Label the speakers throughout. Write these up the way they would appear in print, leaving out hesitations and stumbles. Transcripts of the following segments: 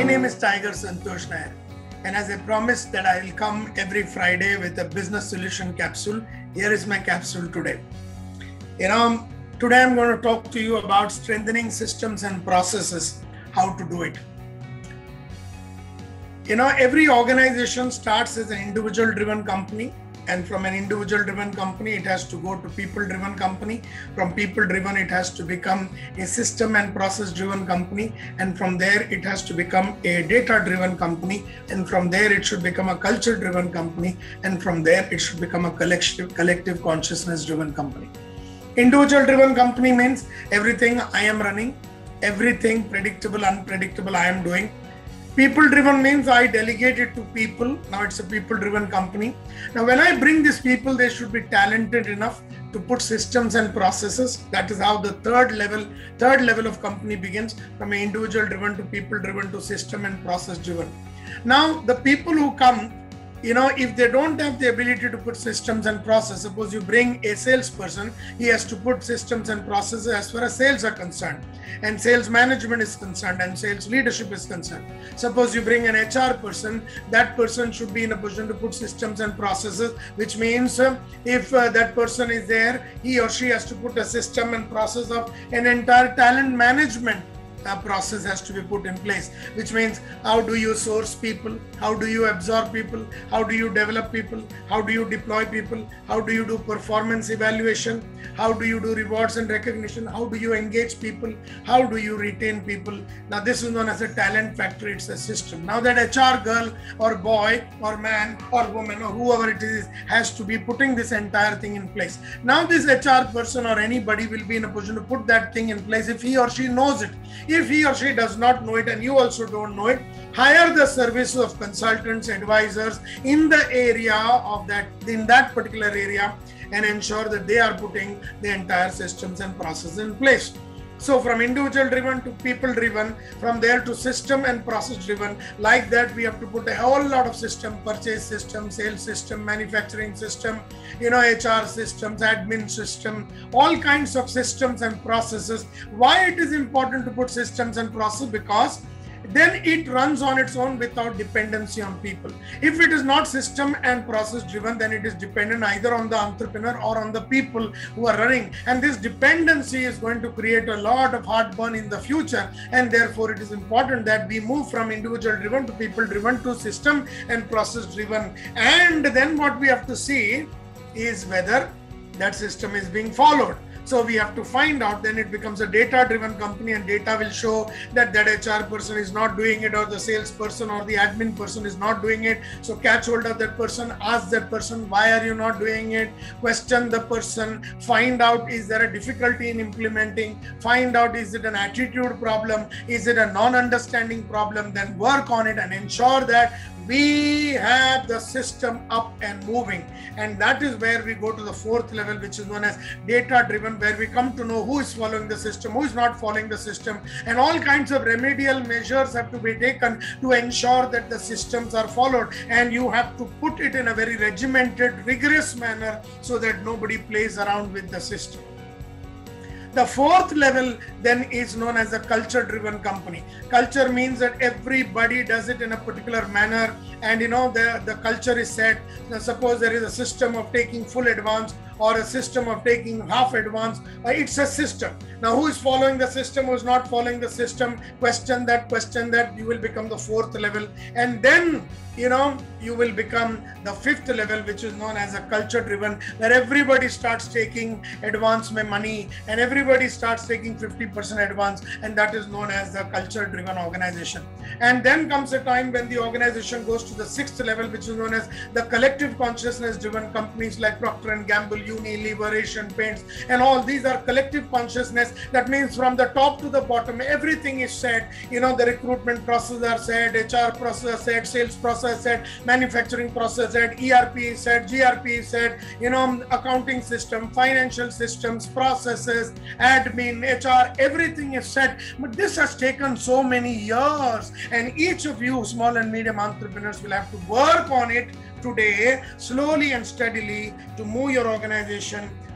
Speaker 1: name is Tiger Santosh Nair, and as I promised that I will come every Friday with a business solution capsule, here is my capsule today. Today I'm going to talk to you about strengthening systems and processes, how to do it. Every organization starts as an individual driven company, and from an individual driven company it has to go to people driven company. From people driven it has to become a system and process driven company, and from there it has to become a data driven company, and from there it should become a culture driven company, and from there it should become a collective consciousness driven company. Individual driven company means everything I am running, everything predictable, unpredictable I am doing. People driven means I delegate it to people. Now it's a people driven company. Now when I bring these people, they should be talented enough to put systems and processes. That is how the third level of company begins, from individual driven to people driven to system and process driven. Now the people who come, if they don't have the ability to put systems and process, suppose you bring a salesperson, he has to put systems and processes as far as sales are concerned, and sales management is concerned, and sales leadership is concerned. Suppose you bring an HR person, that person should be in a position to put systems and processes, which means if that person is there, he or she has to put a system and process of an entire talent management. A process has to be put in place, which means how do you source people, how do you absorb people, how do you develop people, how do you deploy people, how do you do performance evaluation, how do you do rewards and recognition, how do you engage people, how do you retain people. Now this is known as a talent factory. It's a system. Now that HR girl or boy or man or woman or whoever it is has to be putting this entire thing in place. Now this HR person or anybody will be in a position to put that thing in place if he or she knows it. If he or she does not know it and you also don't know it, hire the services of consultants, advisors in the area of that particular area, and ensure that they are putting the entire systems and processes in place. So from individual driven to people driven, from there to system and process driven, like that we have to put a whole lot of system, purchase system, sales system, manufacturing system, HR systems, admin system, all kinds of systems and processes. Why it is important to put systems and process? Because then it runs on its own without dependency on people. If it is not system and process driven, then it is dependent either on the entrepreneur or on the people who are running. And this dependency is going to create a lot of heartburn in the future. And therefore, it is important that we move from individual driven to people driven to system and process driven. And then what we have to see is whether that system is being followed. So we have to find out, then it becomes a data-driven company, and data will show that HR person is not doing it, or the salesperson or the admin person is not doing it. So catch hold of that person, ask that person, why are you not doing it? Question the person, find out, is there a difficulty in implementing? Find out, is it an attitude problem? Is it a non-understanding problem? Then work on it and ensure that we have the system up and moving. And that is where we go to the fourth level, which is known as data driven, where we come to know who is following the system, who is not following the system, and all kinds of remedial measures have to be taken to ensure that the systems are followed. And you have to put it in a very regimented, rigorous manner so that nobody plays around with the system. The fourth level then is known as a culture-driven company. Culture means that everybody does it in a particular manner, and the culture is set. Now, suppose there is a system of taking full advance or a system of taking half advance. It's a system. Now, who is following the system, who is not following the system? Question that, you will become the fourth level. And then, you will become the fifth level, which is known as a culture driven, where everybody starts taking advance money and everybody starts taking 50% advance, and that is known as the culture driven organization. And then comes a time when the organization goes to the sixth level, which is known as the collective consciousness driven companies like Procter & Gamble, Unilever, Asian Paints, and all these are collective consciousness. That means from the top to the bottom, everything is said. The recruitment process are said, HR process said, sales process said, manufacturing process said, ERP is said, GRP is said, accounting system, financial systems, processes, admin, HR, everything is said. But this has taken so many years, and each of you small and medium entrepreneurs will have to work on it today, slowly and steadily, to move your organization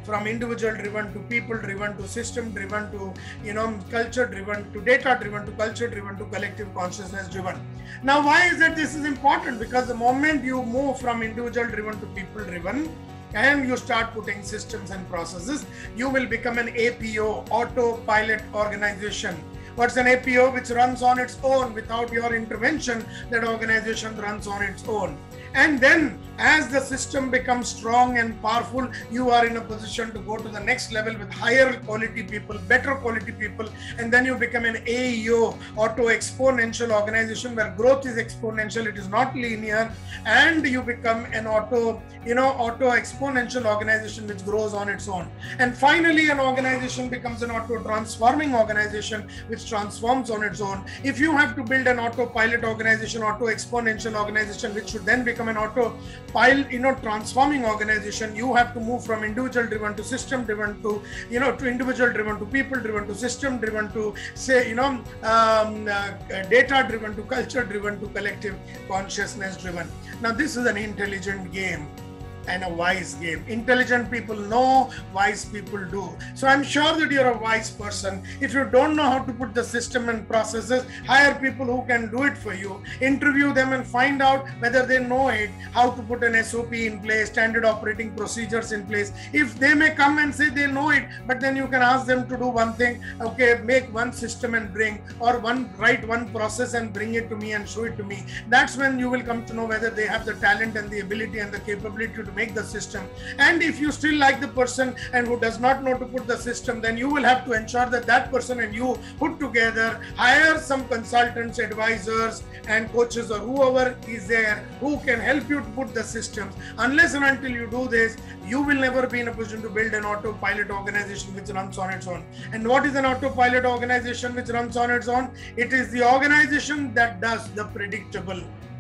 Speaker 1: from individual driven to people driven to system driven to culture driven to data driven to culture driven to collective consciousness driven. Now, why is that this is important? Because the moment you move from individual driven to people driven and you start putting systems and processes, you will become an APO, autopilot organization. What's an APO? Which runs on its own without your intervention. That organization runs on its own. And then as the system becomes strong and powerful, you are in a position to go to the next level with higher quality people, better quality people, and then you become an AEO, auto exponential organization, where growth is exponential, it is not linear, and you become an auto exponential organization which grows on its own. And finally, an organization becomes an auto transforming organization which transforms on its own. If you have to build an autopilot organization, auto exponential organization, which should then become an auto transforming organization, you have to move from individual driven to system driven to individual driven to people driven to system driven to data driven to culture driven to collective consciousness driven. Now, this is an intelligent game and a wise game. Intelligent people know, wise people do. So I'm sure that you're a wise person. If you don't know how to put the system and processes, hire people who can do it for you. Interview them and find out whether they know it, how to put an SOP in place, standard operating procedures in place. If they may come and say they know it, but then you can ask them to do one thing, okay, make one system and bring, or write one process and bring it to me and show it to me. That's when you will come to know whether they have the talent and the ability and the capability to make the system. And if you still like the person and who does not know to put the system, then you will have to ensure that that person and you put together, hire some consultants, advisors and coaches or whoever is there who can help you to put the systems. Unless and until you do this, you will never be in a position to build an autopilot organization which runs on its own. And what is an autopilot organization which runs on its own? It is the organization that does the predictable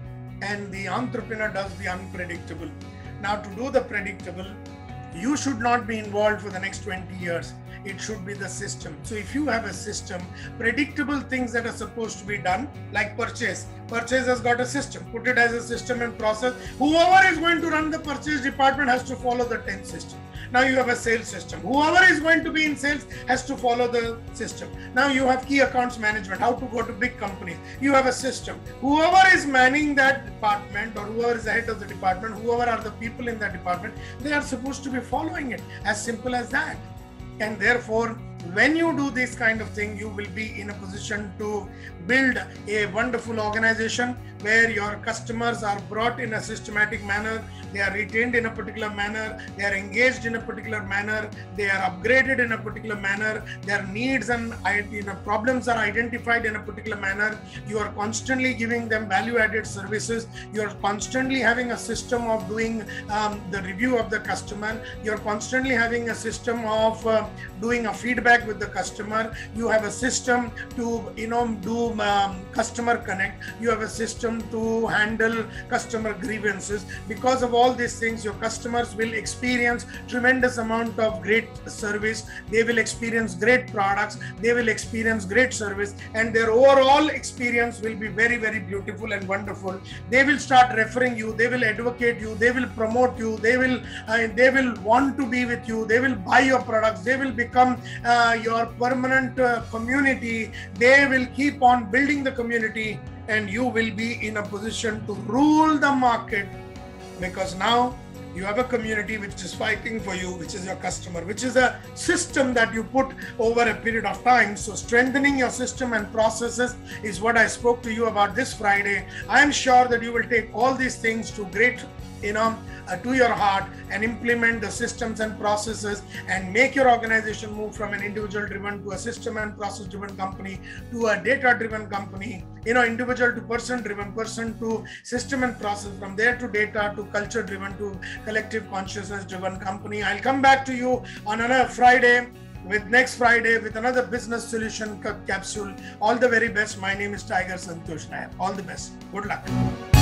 Speaker 1: and the entrepreneur does the unpredictable. Now, to do the predictable, you should not be involved for the next 20 years. It should be the system. So if you have a system, predictable things that are supposed to be done, like purchase has got a system, put it as a system and process. Whoever is going to run the purchase department has to follow the 10 system. Now you have a sales system. Whoever is going to be in sales has to follow the system. Now you have key accounts management, how to go to big companies. You have a system. Whoever is manning that department or whoever is the head of the department, whoever are the people in that department, they are supposed to be following it. As simple as that. And therefore, when you do this kind of thing, you will be in a position to build a wonderful organization where your customers are brought in a systematic manner, they are retained in a particular manner, they are engaged in a particular manner, they are upgraded in a particular manner, their needs and problems are identified in a particular manner. You are constantly giving them value-added services. You are constantly having a system of doing the review of the customer. You are constantly having a system of doing a feedback with the customer. You have a system to do customer connect. You have a system to handle customer grievances. Because of all these things, your customers will experience tremendous amount of great service. They will experience great products. They will experience great service, and their overall experience will be very, very beautiful and wonderful. They will start referring you. They will advocate you. They will promote you. They will want to be with you. They will buy your products. They will become your permanent community. They will keep on building the community, and you will be in a position to rule the market, because now you have a community which is fighting for you, which is your customer, which is a system that you put over a period of time. So strengthening your system and processes is what I spoke to you about this Friday. I am sure that you will take all these things to to your heart and implement the systems and processes and make your organization move from an individual driven to a system and process driven company to a data driven company, individual to person driven, person to system and process, from there to data to culture driven to collective consciousness driven company. I'll come back to you on another Friday next Friday with another business solution capsule. All the very best. My name is Tiger Santosh Nair. All the best. Good luck.